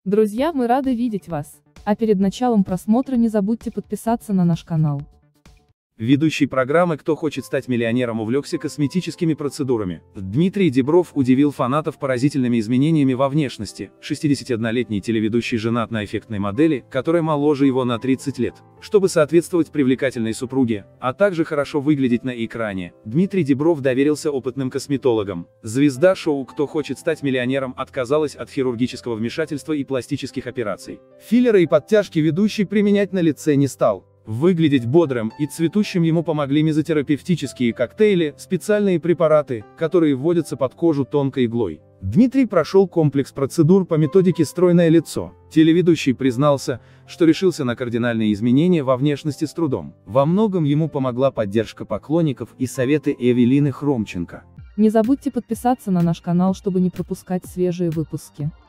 Друзья, мы рады видеть вас. А перед началом просмотра не забудьте подписаться на наш канал. Ведущий программы «Кто хочет стать миллионером» увлекся косметическими процедурами. Дмитрий Дибров удивил фанатов поразительными изменениями во внешности. 61-летний телеведущий женат на эффектной модели, которая моложе его на 30 лет. Чтобы соответствовать привлекательной супруге, а также хорошо выглядеть на экране, Дмитрий Дибров доверился опытным косметологам. Звезда шоу «Кто хочет стать миллионером» отказалась от хирургического вмешательства и пластических операций. Филлеры и подтяжки ведущий применять на лице не стал. Выглядеть бодрым и цветущим ему помогли мезотерапевтические коктейли, специальные препараты, которые вводятся под кожу тонкой иглой. Дмитрий прошел комплекс процедур по методике «Стройное лицо». Телеведущий признался, что решился на кардинальные изменения во внешности с трудом. Во многом ему помогла поддержка поклонников и советы Эвелины Хромченко. Не забудьте подписаться на наш канал, чтобы не пропускать свежие выпуски.